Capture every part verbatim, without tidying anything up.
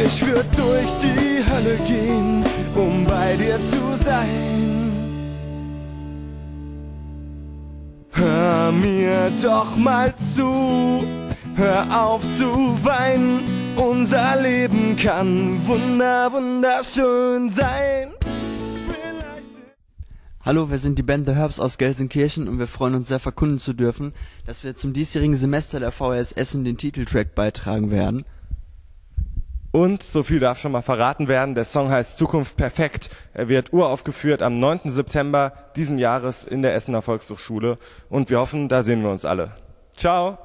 Ich würde durch die Hölle gehen, um bei dir zu sein. Hör mir doch mal zu, hör auf zu weinen. Unser Leben kann wunder, wunderschön sein. Hallo, wir sind die Band The Herbs aus Gelsenkirchen und wir freuen uns sehr, verkunden zu dürfen, dass wir zum diesjährigen Semester der V H S Essen den Titeltrack beitragen werden. Und, so viel darf schon mal verraten werden, der Song heißt Zukunft perfekt. Er wird uraufgeführt am neunten September diesen Jahres in der Essener Volkshochschule und wir hoffen, da sehen wir uns alle. Ciao!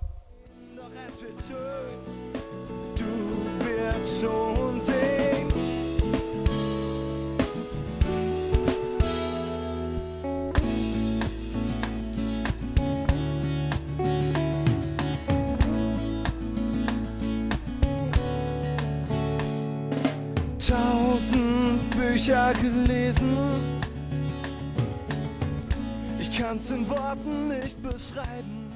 Tausend Bücher gelesen, ich kann's in Worten nicht beschreiben.